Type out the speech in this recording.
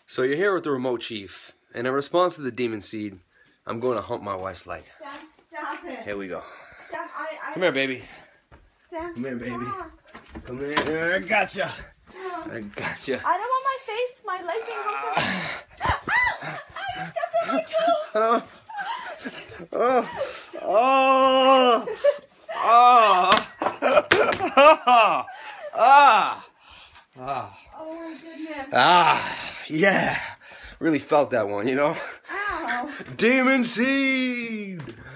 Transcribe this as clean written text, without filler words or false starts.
So you're here with the remote chief, and in response to the Demunseed, I'm going to hump my wife's leg. Sam, stop it. Here we go. Sam, Come here, baby. Sam, Come here, baby. stop. Come here. I gotcha. Sam, I gotcha. I don't want my face, my leg being hooked up. You stepped on my toe. Oh my goodness. Yeah. Really felt that one, you know? Ow. Demunseed.